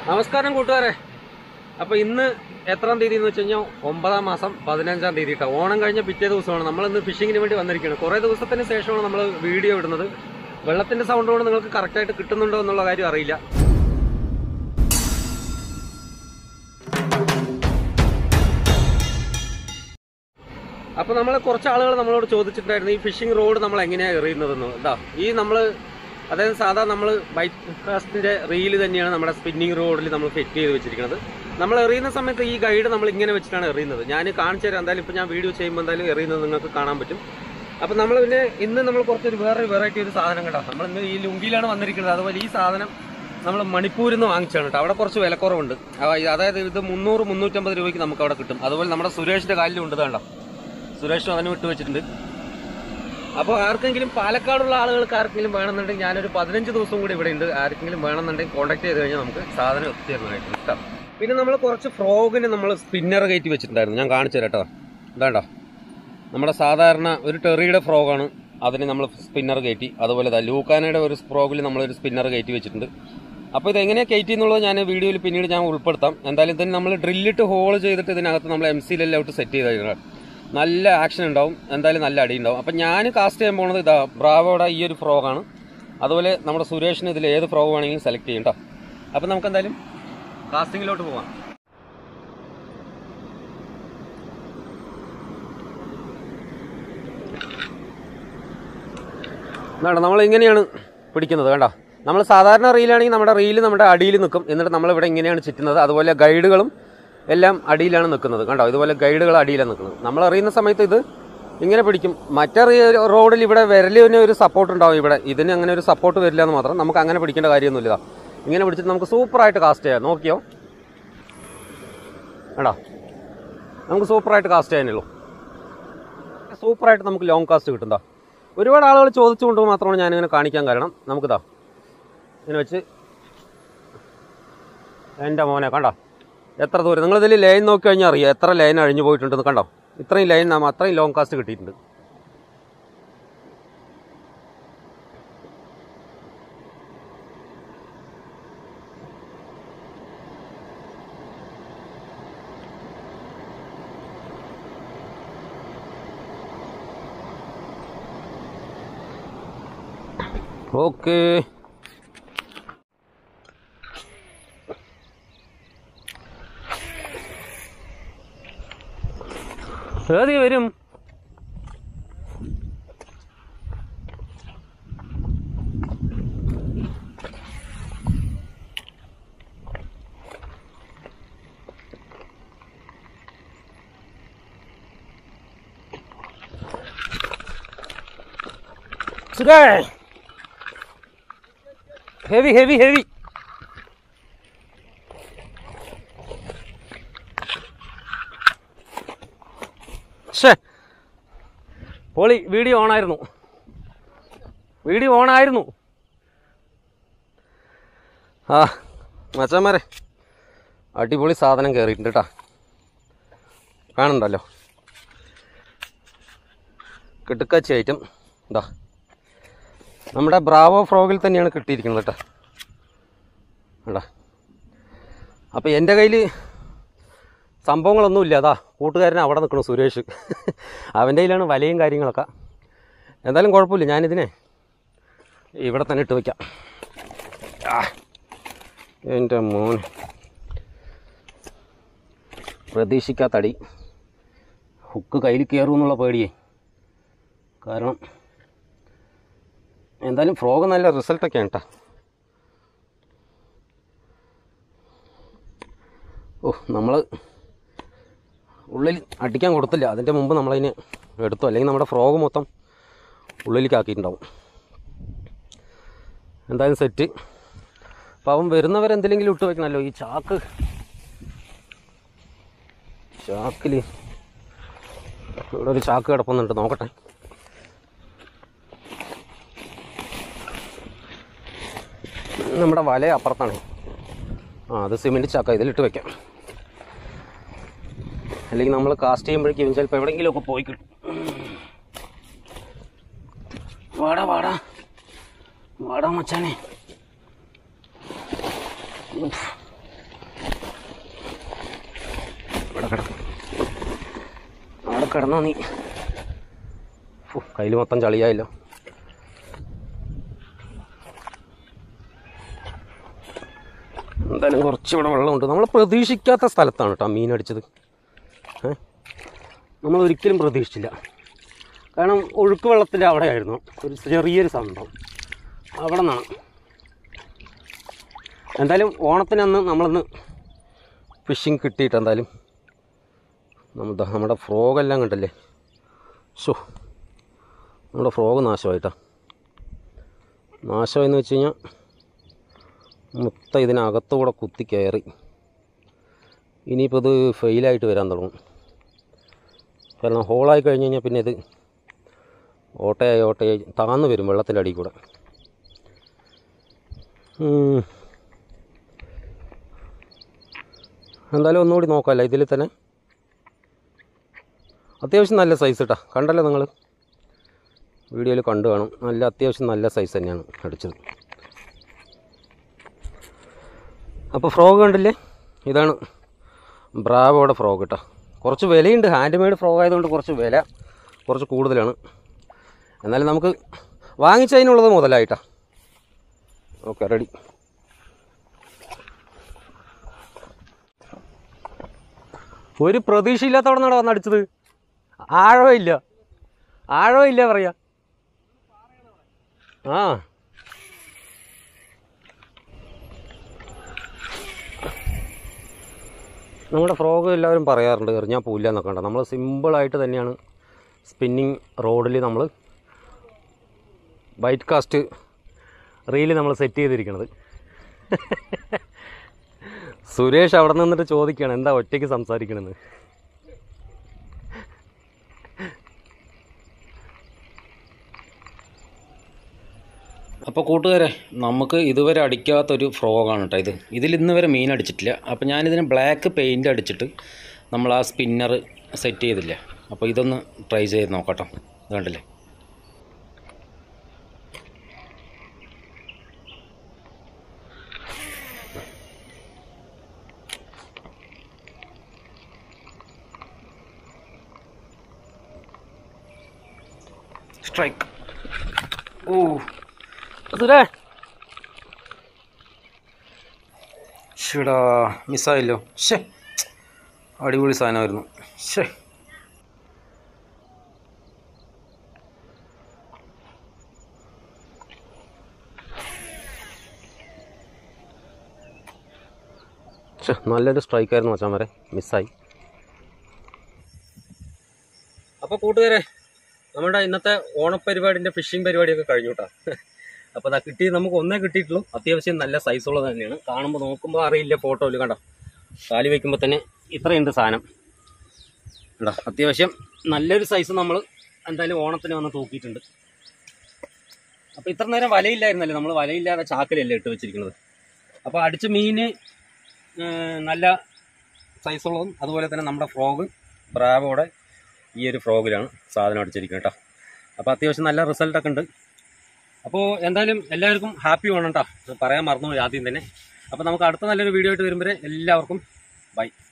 നമസ്കാരം കൂട്ടുകാരെ. അപ്പോൾ ഇന്ന് എത്രാം തീയതി എന്ന് വെച്ച് കഴിഞ്ഞാൽ 9-ാം മാസം 15-ാം തീയതി കേട്ടോ. ഓണം കഴിഞ്ഞ പിറ്റേ ദിവസമാണ്. നമ്മളിന്ന് ഫിഷിങ്ങിന് വേണ്ടി വന്നിരിക്കുകയാണ്. കുറേ ദിവസത്തിന് ശേഷമാണ് നമ്മൾ വീഡിയോ ഇടുന്നത്. വെള്ളത്തിൻ്റെ സൗണ്ട് കൊണ്ട് നിങ്ങൾക്ക് കറക്റ്റായിട്ട് കിട്ടുന്നുണ്ടോ എന്നുള്ള കാര്യം അറിയില്ല. അപ്പോൾ നമ്മൾ കുറച്ച് ആളുകൾ നമ്മളോട് ചോദിച്ചിട്ടുണ്ടായിരുന്നു ഈ ഫിഷിംഗ് റോഡ് നമ്മൾ എങ്ങനെയാണ് എറിയുന്നതെന്ന്. അതായത് സാധാ നമ്മൾ ബൈറ്റ് കാസ്റ്റിൻ്റെ റീല് തന്നെയാണ് നമ്മുടെ സ്പിന്നിങ് റോഡിൽ നമ്മൾ ഫിറ്റ് ചെയ്ത് വെച്ചിരിക്കുന്നത്. നമ്മൾ എറിയുന്ന സമയത്ത് ഈ ഗൈഡ് നമ്മൾ ഇങ്ങനെ വെച്ചിട്ടാണ് എറിയുന്നത്. ഞാൻ കാണിച്ചു തരാം. എന്തായാലും ഇപ്പോൾ ഞാൻ വീഡിയോ ചെയ്യുമ്പോൾ എന്തായാലും എറിയുന്നത് നിങ്ങൾക്ക് കാണാൻ പറ്റും. അപ്പോൾ നമ്മൾ പിന്നെ ഇന്ന് നമ്മൾ വേറൊരു വെറൈറ്റി ഒരു സാധനം കേട്ടോ. നമ്മൾ ഇന്ന് ഈ ലുങ്കിയിലാണ് വന്നിരിക്കുന്നത്. അതുപോലെ ഈ സാധനം നമ്മൾ മണിപ്പൂരിൽ നിന്ന് വാങ്ങിച്ചാണ് കേട്ടോ. അവിടെ കുറച്ച് വിലക്കുറവുണ്ട്. അതായത് ഇത് 300-350 രൂപയ്ക്ക് നമുക്ക് അവിടെ കിട്ടും. അതുപോലെ നമ്മുടെ സുരേഷിൻ്റെ കാലിലും ഉണ്ട് കേട്ടോ. സുരേഷും അതിന് വിട്ട് വെച്ചിട്ടുണ്ട്. അപ്പോൾ ആർക്കെങ്കിലും പാലക്കാടുള്ള ആളുകൾക്ക് ആർക്കെങ്കിലും വേണമെന്നുണ്ടെങ്കിൽ ഞാനൊരു 15 ദിവസം കൂടി ഇവിടെ ഉണ്ട്. ആർക്കെങ്കിലും വേണമെന്നുണ്ടെങ്കിൽ കോൺടാക്ട് ചെയ്ത് കഴിഞ്ഞാൽ നമുക്ക് സാധനം എത്തിച്ചേരുന്നതായിട്ട് ഇഷ്ടം. പിന്നെ നമ്മൾ കുറച്ച് ഫ്രോഗിന് നമ്മൾ സ്പിന്നർ കയറ്റി വെച്ചിട്ടുണ്ടായിരുന്നു. ഞാൻ കാണിച്ചു തരാം കേട്ടോ. ഇതാണ്ടോ നമ്മുടെ സാധാരണ ഒരു ടെറിയുടെ ഫ്രോഗാണ്. അതിന് നമ്മൾ സ്പിന്നർ കയറ്റി. അതുപോലെ ലൂക്കാനയുടെ ഒരു ഫ്രോഗിൽ നമ്മളൊരു സ്പിന്നർ കയറ്റി വെച്ചിട്ടുണ്ട്. അപ്പോൾ ഇതെങ്ങനെയാണ് കയറ്റി എന്നുള്ളത് ഞാൻ വീഡിയോയിൽ പിന്നീട് ഞാൻ ഉൾപ്പെടുത്താം. എന്തായാലും ഇതിന് നമ്മൾ ഡ്രില്ലിട്ട് ഹോൾ ചെയ്തിട്ട് ഇതിനകത്ത് നമ്മൾ MC-ലെല്ലാം സെറ്റ് ചെയ്ത് നല്ല ആക്ഷൻ ഉണ്ടാവും. എന്തായാലും നല്ല അടി ഉണ്ടാവും. അപ്പം ഞാൻ കാസ്റ്റ് ചെയ്യാൻ പോകുന്നത് ഇതാ ബ്രാവോയുടെ ഈ ഒരു ഫ്രോഗാണ്. അതുപോലെ നമ്മുടെ സുരേഷിന് ഇതിൽ ഏത് ഫ്രോഗ് വേണമെങ്കിലും സെലക്ട് ചെയ്യും കേട്ടോ. അപ്പം നമുക്ക് എന്തായാലും കാസ്റ്റിങ്ങിലോട്ട് പോവാം. വേണ്ട നമ്മൾ ഇങ്ങനെയാണ് പിടിക്കുന്നത്. വേണ്ട നമ്മൾ സാധാരണ റീലാണെങ്കിൽ നമ്മുടെ റീല് നമ്മുടെ അടിയിൽ നിൽക്കും. എന്നിട്ട് നമ്മളിവിടെ ഇങ്ങനെയാണ് ചുറ്റുന്നത്. അതുപോലെ ഗൈഡുകളും എല്ലാം അടിയിലാണ് നിൽക്കുന്നത്. കണ്ടോ ഇതുപോലെ ഗൈഡുകൾ അടിയിലാണ് നിൽക്കുന്നത്. നമ്മൾ അറിയുന്ന സമയത്ത് ഇത് ഇങ്ങനെ പിടിക്കും. മറ്റേ റോഡിൽ ഇവിടെ വിരലിന് ഒരു സപ്പോർട്ട് ഉണ്ടാവും. ഇതിന് അങ്ങനെ ഒരു സപ്പോർട്ട് വരില്ല എന്ന് മാത്രം. നമുക്ക് അങ്ങനെ പിടിക്കേണ്ട കാര്യമൊന്നുമില്ല. ഇങ്ങനെ പിടിച്ചിട്ട് നമുക്ക് സൂപ്പറായിട്ട് കാസ്റ്റ് ചെയ്യാം. നോക്കിയോ വേണ്ട നമുക്ക് സൂപ്പറായിട്ട് കാസ്റ്റ് ചെയ്യാനുള്ളൂ. സൂപ്പറായിട്ട് നമുക്ക് ലോങ് കാസ്റ്റ് കിട്ടും. ഒരുപാട് ആളുകൾ ചോദിച്ചുകൊണ്ട് മാത്രമാണ് ഞാനിങ്ങനെ കാണിക്കാൻ കാരണം. നമുക്കിതാ ഇങ്ങനെ വെച്ച് എൻ്റെ മോനെ കണ്ടോ എത്ര ദൂരം. നിങ്ങളിതിൽ ലൈൻ നോക്കി കഴിഞ്ഞാൽ അറിയാം എത്ര ലൈൻ അഴിഞ്ഞു പോയിട്ടുണ്ടെന്ന്. കണ്ടോ ഇത്രയും ലൈൻ അത്രയും ലോങ് കാസ്റ്റ് കിട്ടിയിട്ടുണ്ട്. ഓക്കേ ഏതി വരും. Heavy heavy heavy. പൊളി. വീഡിയോ ഓണായിരുന്നു. മച്ചാന്മാരെ അടിപൊളി സാധനം കയറിയിട്ടുണ്ട് കേട്ടോ. കാണുന്നുണ്ടല്ലോ കിടുക്കാച്ചി ഐറ്റം. എന്താ നമ്മുടെ ബ്രാവോ ഫ്രോഗിൽ തന്നെയാണ് കിട്ടിയിരിക്കുന്നത് കേട്ടോ. കേട്ടാ അപ്പോൾ എൻ്റെ കയ്യിൽ സംഭവങ്ങളൊന്നുമില്ല. കൂട്ടുകാരൻ അവിടെ നിൽക്കണം സുരേഷ്. അവൻ്റെ കയ്യിലാണ് വലയും കാര്യങ്ങളൊക്കെ. എന്തായാലും കുഴപ്പമില്ല. ഞാനിതിനെ ഇവിടെ തന്നെ ഇട്ട് വയ്ക്കാം. എൻ്റെ മോന് പ്രതീക്ഷിക്കാത്തടി. ഹുക്ക് കയ്യിൽ കയറുമെന്നുള്ള പേടിയേ. കാരണം എന്തായാലും ഫ്രോഗ് നല്ല റിസൾട്ടൊക്കെയാണ് കേട്ടോ. നമ്മൾ ഉള്ളിൽ അടിക്കാൻ കൊടുത്തില്ല. അതിൻ്റെ മുമ്പ് നമ്മളതിന് എടുത്തു. അല്ലെങ്കിൽ നമ്മുടെ ഫ്രോഗ് മൊത്തം ഉള്ളിലേക്ക് ആക്കിയിട്ടുണ്ടാവും. എന്തായാലും സെറ്റ്. അപ്പോൾ അവൻ വരുന്നവരെന്തെങ്കിലും ഇട്ട് വയ്ക്കണമല്ലോ. ഈ ചാക്കിൽ ഇവിടെ ഒരു ചാക്ക് കിടപ്പുന്നുണ്ട്. നോക്കട്ടെ. നമ്മുടെ വല അപ്പുറത്താണ്. അത് സിമെൻറ്റ് ചാക്ക. ഇതിലിട്ട് വയ്ക്കാം. അല്ലെങ്കിൽ നമ്മൾ കാസ്റ്റ് ചെയ്യുമ്പോഴേക്കും ചിലപ്പോൾ എവിടെയെങ്കിലുമൊക്കെ പോയി കിട്ടും. വാടാ മച്ചാനെ. കിടന്നോ നീ. കയ്യിൽ മൊത്തം ചളിയായല്ലോ. എന്തായാലും കുറച്ചിവിടെ വെള്ളമുണ്ട്. നമ്മൾ പ്രതീക്ഷിക്കാത്ത സ്ഥലത്താണ് കേട്ടോ മീൻ അടിച്ചത്. നമ്മൾ ഒരിക്കലും പ്രതീക്ഷിച്ചില്ല. കാരണം ഒഴുക്ക് വെള്ളത്തിൻ്റെ അവിടെ ആയിരുന്നു ഒരു ചെറിയൊരു സംഭവം, അവിടെ നിന്നാണ്. എന്തായാലും ഓണത്തിനന്ന് നമ്മളൊന്ന് ഫിഷിങ് കിട്ടിയിട്ട് എന്തായാലും നമ്മുടെ ഫ്രോഗെല്ലാം കണ്ടല്ലേ. നമ്മുടെ ഫ്രോഗ് നാശമായിട്ടാ. നാശമായെന്ന് വെച്ച് കഴിഞ്ഞാൽ മൊത്തം ഇതിനകത്തുകൂടെ കുത്തി കയറി. ഇനിയിപ്പോൾ ഇത് ഫെയിലായിട്ട് വരാൻ തുടങ്ങും. കാരണം ഹോളായി കഴിഞ്ഞ് കഴിഞ്ഞാൽ പിന്നെ ഇത് ഓട്ടയായി താന്ന് വരും വെള്ളത്തിൻ്റെ അടിയിൽ കൂടെ. എന്തായാലും ഒന്നുകൂടി നോക്കാമല്ലോ. ഇതിൽ തന്നെ അത്യാവശ്യം നല്ല സൈസ് കേട്ടോ. കണ്ടല്ലോ നിങ്ങൾ വീഡിയോയിൽ കണ്ടു കാണും. അത്യാവശ്യം നല്ല സൈസ് തന്നെയാണ് അടിച്ചത്. അപ്പോൾ ഫ്രോഗ് കണ്ടില്ലേ, ഇതാണ് ബ്രാവോയുടെ ഫ്രോഗ് കേട്ടോ. കുറച്ച് വിലയുണ്ട്. ഹാൻഡ് മെയ്ഡ് ഫ്രോഗ് ആയതുകൊണ്ട് കുറച്ച് കൂടുതലാണ്. എന്നാലും നമുക്ക് വാങ്ങിച്ചതിനുള്ളത് മുതലായിട്ടാ. Okay, ready. ഒരു പ്രതീക്ഷയില്ലാത്തവിടെ നിന്നാണ് വന്നടിച്ചത്. ആഴമില്ല പറയാ. നമ്മുടെ ഫ്രോഗ് എല്ലാവരും പറയാറുണ്ട് എറിഞ്ഞാൽ പോയില്ല എന്നൊക്കെ ഉണ്ട്. നമ്മൾ സിമ്പിളായിട്ട് തന്നെയാണ് സ്പിന്നിങ് റോഡിൽ നമ്മൾ വൈറ്റ് കാസ്റ്റ് റീല് നമ്മൾ സെറ്റ് ചെയ്തിരിക്കുന്നത്. സുരേഷ് അവിടെ നിന്നിട്ട് ചോദിക്കുകയാണ് എന്താ ഒറ്റയ്ക്ക് സംസാരിക്കണമെന്ന്. അപ്പോൾ കൂട്ടുകാരെ, നമുക്ക് ഇതുവരെ അടിക്കാത്തൊരു ഫ്രോഗാണ് കേട്ടോ ഇതിൽ ഇന്ന് വരെ മീൻ അടിച്ചിട്ടില്ല. അപ്പോൾ ഞാനിതിന് ബ്ലാക്ക് പെയിൻ്റ് അടിച്ചിട്ട് നമ്മൾ ആ സ്പിന്നർ സെറ്റ് ചെയ്തില്ല. അപ്പോൾ ഇതൊന്ന് ട്രൈ ചെയ്ത് നോക്കട്ടോ. ഇത് കണ്ടില്ലേ, സ്ട്രൈക്ക്. സുരേ ഷടാ, മിസ്സായല്ലോ. അടിപൊളി സാധനമായിരുന്നു. നല്ലൊരു സ്ട്രൈക്കായിരുന്നു മച്ചാൻ വരെ, മിസ്സായി. അപ്പോൾ കൂട്ടുകാരെ, നമ്മുടെ ഇന്നത്തെ ഓണപ്പരിപാടിൻ്റെ ഫിഷിംഗ് പരിപാടിയൊക്കെ കഴിഞ്ഞു കേട്ടോ. അപ്പോൾ അതാ നമുക്ക് ഒന്നേ കിട്ടിയിട്ടുള്ളൂ. അത്യാവശ്യം നല്ല സൈസുള്ളത് തന്നെയാണ്. കാണുമ്പോൾ നോക്കുമ്പോൾ അറിയില്ല, ഫോട്ടോയിൽ കണ്ടോ, കാലി വയ്ക്കുമ്പോൾ തന്നെ ഇത്രയുണ്ട് സാധനം കണ്ടോ. അത്യാവശ്യം നല്ലൊരു സൈസ് നമ്മൾ എന്തായാലും ഓണത്തിന് വന്ന് തൂക്കിയിട്ടുണ്ട്. അപ്പോൾ ഇത്ര നേരം വലയില്ലായിരുന്നല്ലേ, നമ്മൾ വലയില്ലാതെ ചാക്കിലല്ലേ ഇട്ട് വെച്ചിരിക്കുന്നത്. അപ്പോൾ അടിച്ച മീന് നല്ല സൈസുള്ളതും അതുപോലെ തന്നെ നമ്മുടെ ഫ്രോഗ് ബ്രാവോടെ ഈ ഒരു ഫ്രോഗിലാണ് സാധനം അടിച്ചിരിക്കുന്നത് കേട്ടോ. അപ്പോൾ അത്യാവശ്യം നല്ല റിസൾട്ടൊക്കെ ഉണ്ട്. അപ്പോൾ എന്തായാലും എല്ലാവർക്കും ഹാപ്പി വേണം കേട്ടോ. പറയാൻ മറന്നുപോയി ആദ്യം തന്നെ. അപ്പോൾ നമുക്ക് അടുത്ത നല്ലൊരു വീഡിയോ ആയിട്ട് വരുമ്പോൾ എല്ലാവർക്കും ബൈ.